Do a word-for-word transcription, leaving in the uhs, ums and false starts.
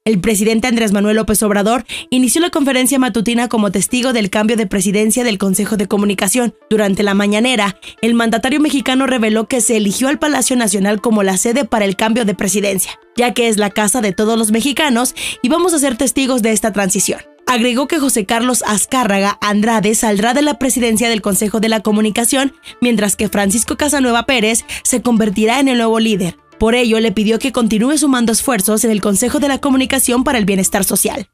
El presidente Andrés Manuel López Obrador inició la conferencia matutina como testigo del cambio de presidencia del Consejo de Comunicación. Durante la mañanera, el mandatario mexicano reveló que se eligió al Palacio Nacional como la sede para el cambio de presidencia, ya que es la casa de todos los mexicanos y vamos a ser testigos de esta transición. Agregó que José Carlos Azcárraga Andrade saldrá de la presidencia del Consejo de la Comunicación, mientras que Francisco Casanueva Pérez se convertirá en el nuevo líder. Por ello, le pidió que continúe sumando esfuerzos en el Consejo de la Comunicación para el bienestar social.